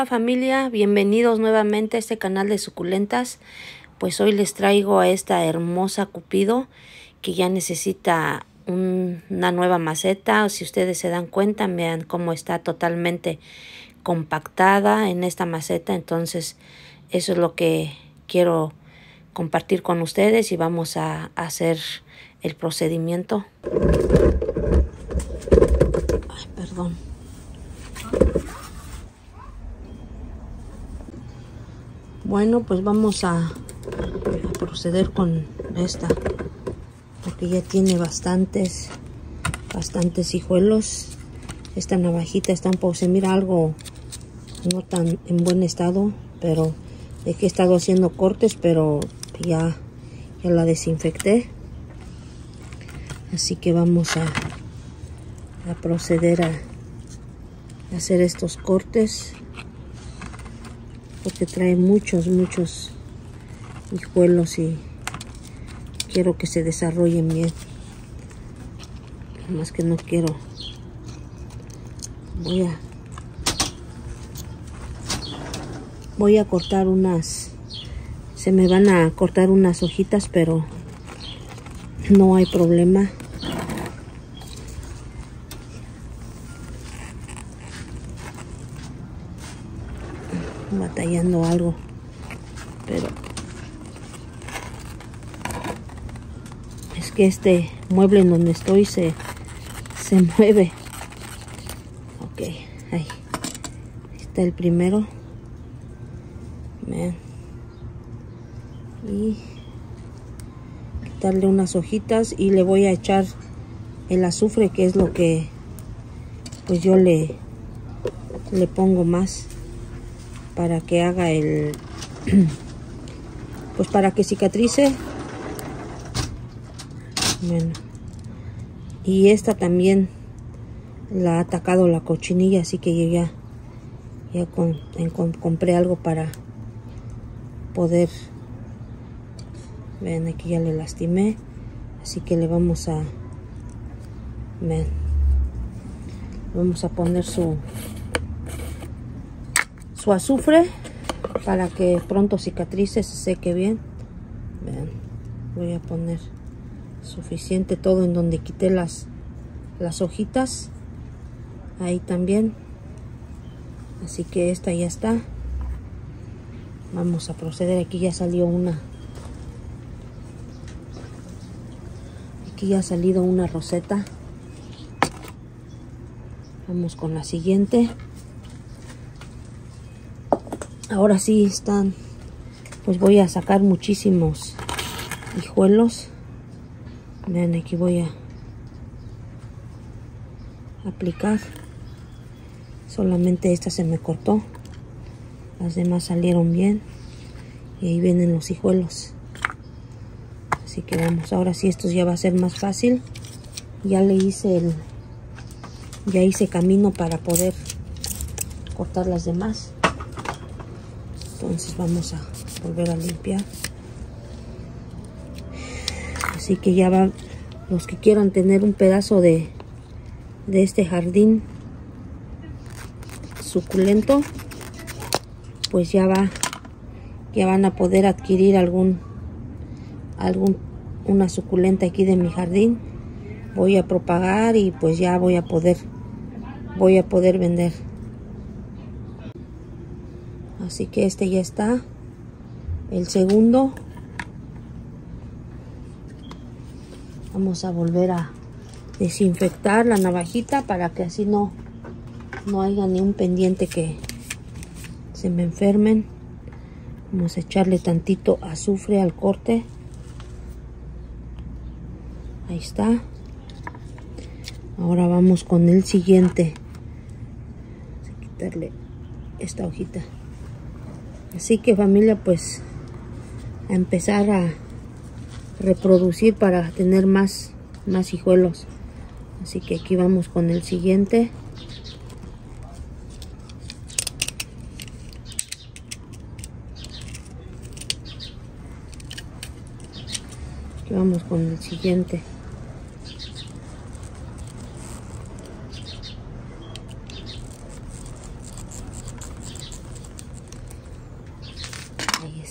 Hola familia, bienvenidos nuevamente a este canal de suculentas. Pues hoy les traigo a esta hermosa cupido que ya necesita una nueva maceta. Si ustedes se dan cuenta, vean cómo está totalmente compactada en esta maceta. Entonces eso es lo que quiero compartir con ustedes y vamos a hacer el procedimiento. Ay, perdón. Bueno, pues vamos a proceder con esta, porque ya tiene bastantes hijuelos. Esta navajita está un poco, se mira algo no tan en buen estado, pero de que he estado haciendo cortes, pero ya la desinfecté. Así que vamos a proceder a hacer estos cortes, porque trae muchos hijuelos y quiero que se desarrollen bien. Más que no quiero. Voy a cortar unas. Se me van a cortar unas hojitas, pero no hay problema. Batallando algo, pero es que este mueble en donde estoy se mueve. Ok, ahí está el primero. Vean. Y quitarle unas hojitas y le voy a echar el azufre, que es lo que pues yo le pongo más para que haga el pues para que cicatrice. Bueno, y esta también la ha atacado la cochinilla, así que yo ya compré algo para poder. Vean, aquí ya le lastimé, así que le vamos a poner su azufre para que pronto cicatrice, se seque bien. Vean, voy a poner suficiente todo en donde quité las hojitas, ahí también. Así que esta ya está. Vamos a proceder. Aquí ya salió una. Aquí ya ha salido una roseta. Vamos con la siguiente. Ahora sí están, pues voy a sacar muchísimos hijuelos. Vean, aquí voy a aplicar. Solamente esta se me cortó, las demás salieron bien y ahí vienen los hijuelos. Así que vamos, ahora sí esto ya va a ser más fácil. Ya hice camino para poder cortar las demás. Entonces vamos a volver a limpiar. Así que ya va, los que quieran tener un pedazo de este jardín suculento, pues ya van a poder adquirir una suculenta aquí de mi jardín. Voy a propagar y pues ya voy a poder vender. Así que este ya está. El segundo. Vamos a volver a desinfectar la navajita para que así no haya ni un pendiente que se me enfermen. Vamos a echarle tantito azufre al corte. Ahí está. Ahora vamos con el siguiente. Vamos a quitarle esta hojita. Así que familia, pues a empezar a reproducir para tener más hijuelos. Así que aquí vamos con el siguiente. Aquí vamos con el siguiente.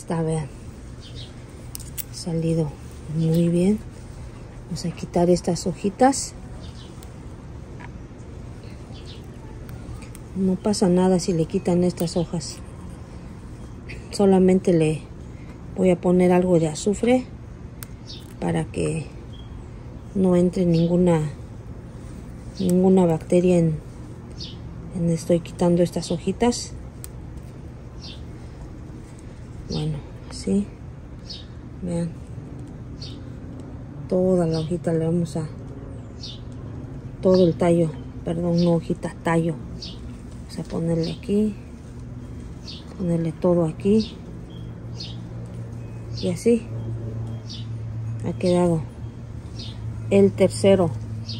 está, vean. Ha salido muy bien. Vamos a quitar estas hojitas. No pasa nada si le quitan estas hojas. Solamente le voy a poner algo de azufre para que no entre ninguna bacteria en estoy quitando estas hojitas. Bueno, así. Vean. Toda la hojita le vamos a... todo el tallo. Perdón, no hojita, tallo. Vamos a ponerle aquí. Ponerle todo aquí. Y así. Ha quedado el tercero.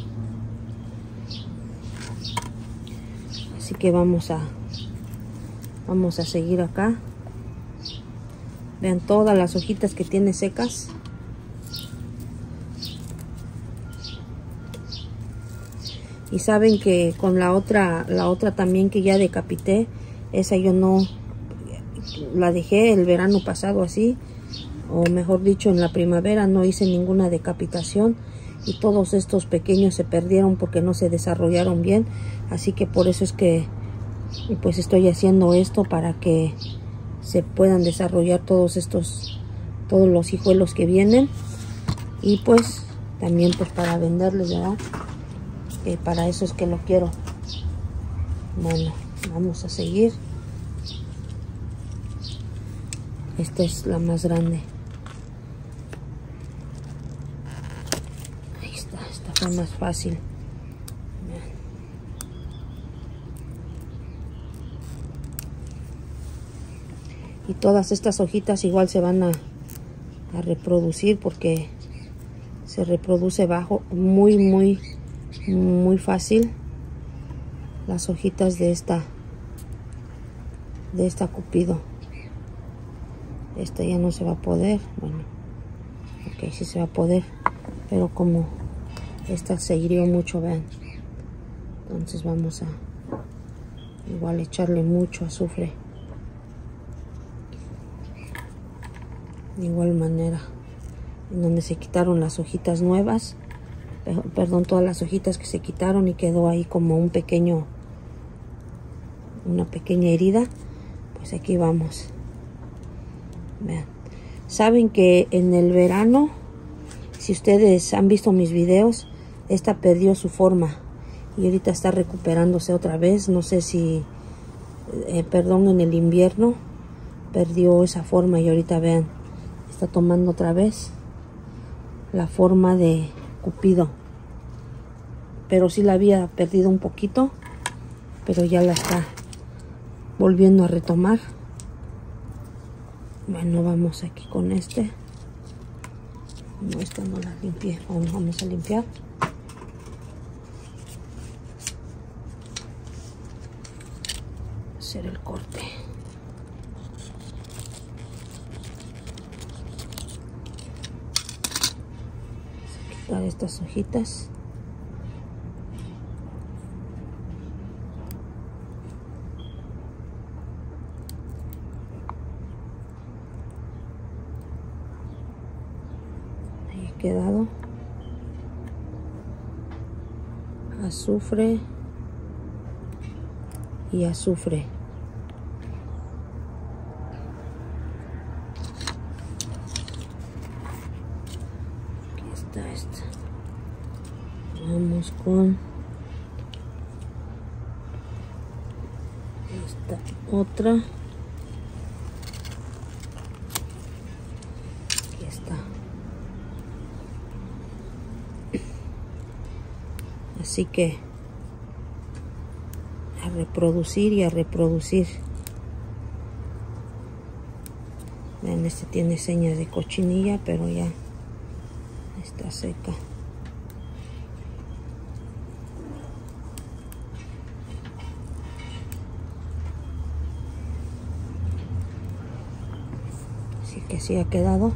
Así que vamos a seguir acá. Vean todas las hojitas que tiene secas. Y saben que con la otra también que ya decapité, esa yo no la dejé el verano pasado así, o mejor dicho en la primavera, no hice ninguna decapitación y todos estos pequeños se perdieron porque no se desarrollaron bien. Así que por eso es que pues estoy haciendo esto, para que se puedan desarrollar todos los hijuelos que vienen, y pues también pues para venderles, ¿verdad? Para eso es que lo quiero. Bueno, vamos a seguir. Esta es la más grande. Ahí está, esta fue más fácil. Y todas estas hojitas igual se van a reproducir, porque se reproduce bajo muy fácil las hojitas de esta Cupido. Esta ya no se va a poder. Bueno, ok, sí se va a poder, pero como esta se hirió mucho, vean, entonces vamos a igual echarle mucho azufre. De igual manera, en donde se quitaron las hojitas nuevas, perdón, todas las hojitas que se quitaron y quedó ahí como una pequeña herida, pues aquí vamos. Vean. Saben que en el verano, si ustedes han visto mis videos, esta perdió su forma y ahorita está recuperándose otra vez. No sé si, perdón, en el invierno perdió esa forma y ahorita vean, está tomando otra vez la forma de Cupido, pero sí la había perdido un poquito, pero ya la está volviendo a retomar. Bueno, vamos aquí con este. No, esta no la limpié. Vamos a limpiar. Hacer el corte. Quitar estas hojitas. Ahí ha quedado. Azufre y azufre. Esta. Vamos con esta otra. Aquí está. Así que a reproducir y a reproducir. Vean, este tiene señas de cochinilla, pero ya está seca. Así que sí ha quedado.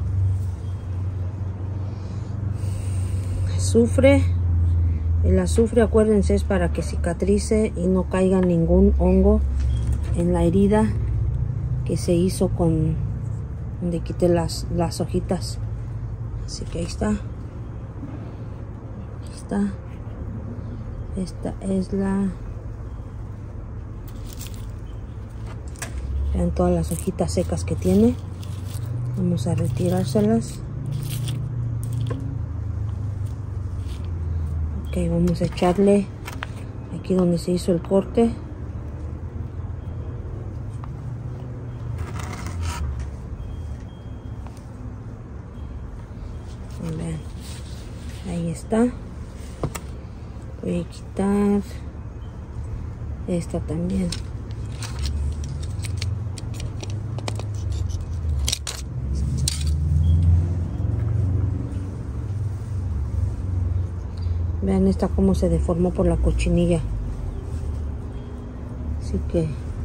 Azufre. El azufre, acuérdense, es para que cicatrice y no caiga ningún hongo en la herida que se hizo con donde quité las hojitas. Así que ahí está. Esta es vean todas las hojitas secas que tiene. Vamos a retirárselas. Ok, vamos a echarle aquí donde se hizo el corte. Vean, ahí está. Voy a quitar esta también. Vean esta cómo se deformó por la cochinilla. Así que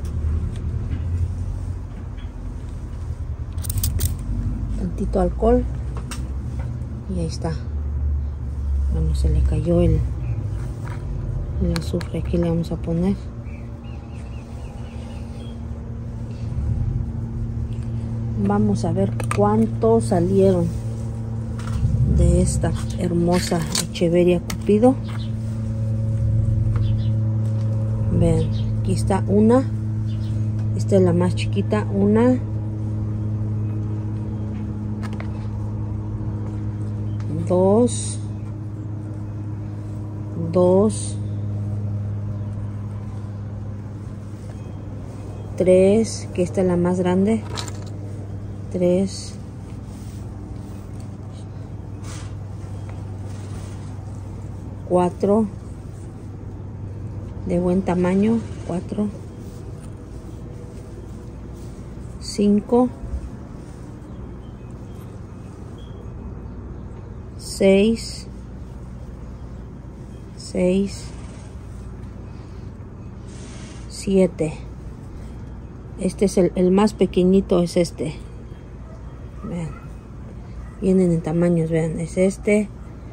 tantito alcohol y ahí está. Bueno, se le cayó el azufre. Aquí le vamos a poner. Vamos a ver cuántos salieron de esta hermosa Echeveria Cupido. Vean, aquí está una. Esta es la más chiquita. Una, dos, tres, que esta es la más grande. 3, 4, de buen tamaño. 4, 5, 6, 7. Este es el más pequeñito, es este. Vean, vienen en tamaños. Vean, es este,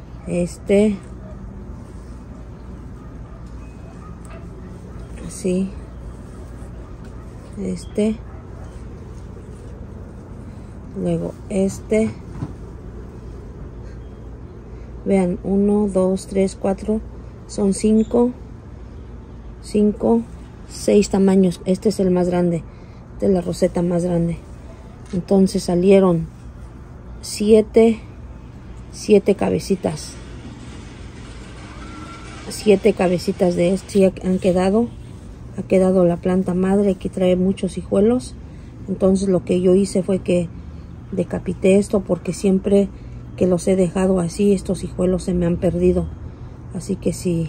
así, luego vean, 1, 2, 3, 4, son 5, 6 tamaños. Este es el más grande, esta es la roseta más grande. Entonces salieron 7 cabecitas. 7 cabecitas de este han quedado. Ha quedado la planta madre. Aquí trae muchos hijuelos. Entonces lo que yo hice fue que decapité esto, porque siempre que los he dejado así, estos hijuelos se me han perdido. Así que si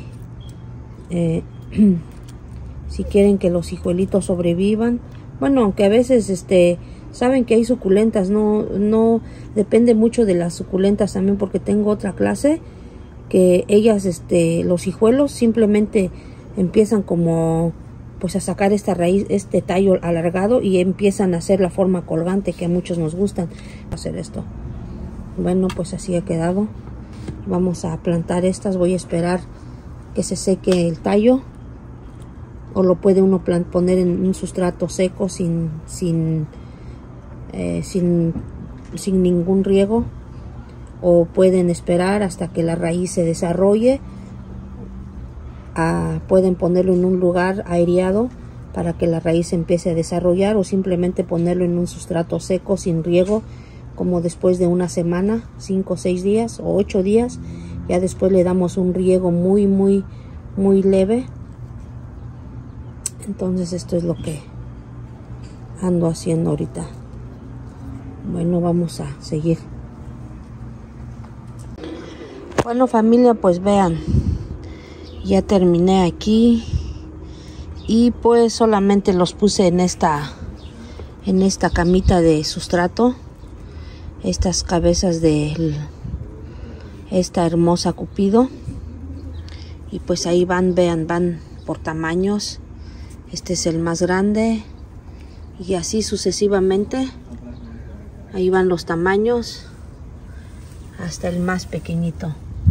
quieren que los hijuelitos sobrevivan, bueno, aunque a veces saben que hay suculentas, no depende mucho de las suculentas también, porque tengo otra clase que ellas, los hijuelos simplemente empiezan como pues a sacar esta raíz, este tallo alargado, y empiezan a hacer la forma colgante que a muchos nos gustan hacer esto. Bueno, pues así ha quedado. Vamos a plantar estas. Voy a esperar que se seque el tallo, o lo puede uno poner en un sustrato seco sin ningún riego, o pueden esperar hasta que la raíz se desarrolle. Pueden ponerlo en un lugar aireado para que la raíz empiece a desarrollar, o simplemente ponerlo en un sustrato seco sin riego, como después de una semana, 5 o 6 días o 8 días. Ya después le damos un riego muy leve. Entonces esto es lo que ando haciendo ahorita. Bueno, vamos a seguir. Bueno, familia, pues vean, ya terminé aquí, y pues solamente los puse en esta camita de sustrato, estas cabezas de esta hermosa Cupido, y pues ahí van, vean, van por tamaños. Este es el más grande, y así sucesivamente. Ahí van los tamaños hasta el más pequeñito.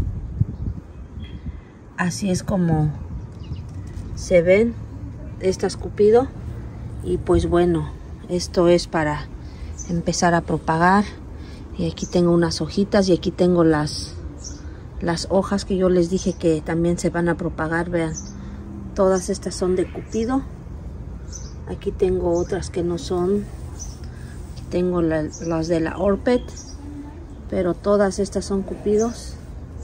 Así es como se ven estas Cupido. Y pues bueno, esto es para empezar a propagar. Y aquí tengo unas hojitas y aquí tengo las hojas que yo les dije que también se van a propagar. Vean, todas estas son de cupido. Aquí tengo otras que no son. Aquí tengo las de la Orpet, pero todas estas son cupidos.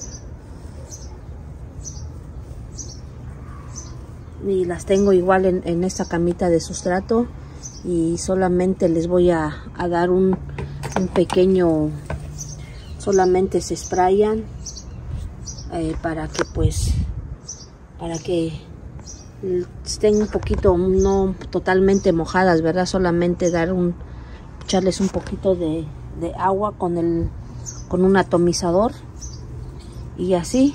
Y las tengo igual en esta camita de sustrato, y solamente les voy a dar un pequeño, solamente se sprayan para que estén un poquito, no totalmente mojadas, ¿verdad? Solamente echarles un poquito de agua con un atomizador, y así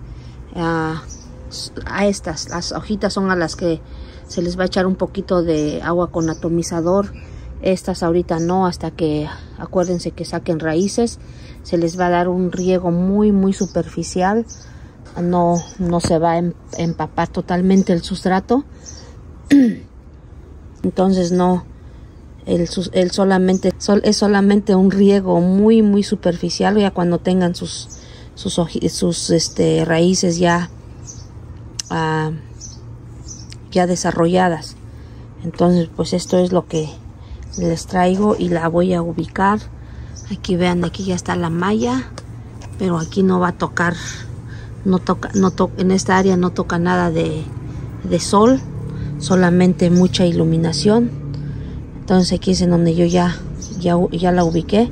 las hojitas son a las que se les va a echar un poquito de agua con atomizador. Estas ahorita no, hasta que acuérdense que saquen raíces. Se les va a dar un riego muy superficial. No se va a empapar totalmente el sustrato. Entonces no, es solamente un riego muy superficial. Ya cuando tengan sus raíces ya desarrolladas. Entonces pues esto es lo que les traigo, y la voy a ubicar. Aquí vean, aquí ya está la malla, pero aquí no va a tocar, en esta área no toca nada de sol, solamente mucha iluminación. Entonces aquí es en donde yo ya la ubiqué.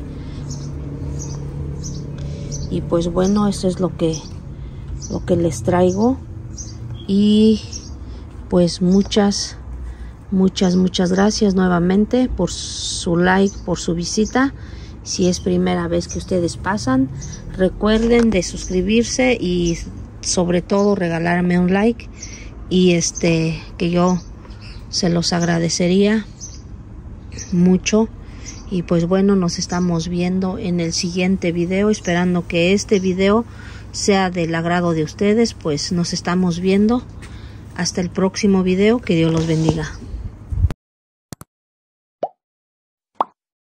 Y pues bueno, eso es lo que les traigo. Y pues muchas gracias nuevamente por su like, por su visita. Si es primera vez que ustedes pasan, recuerden de suscribirse y sobre todo regalarme un like, y que yo se los agradecería mucho. Y pues bueno, nos estamos viendo en el siguiente video, esperando que este video sea del agrado de ustedes. Pues nos estamos viendo hasta el próximo video. Que Dios los bendiga.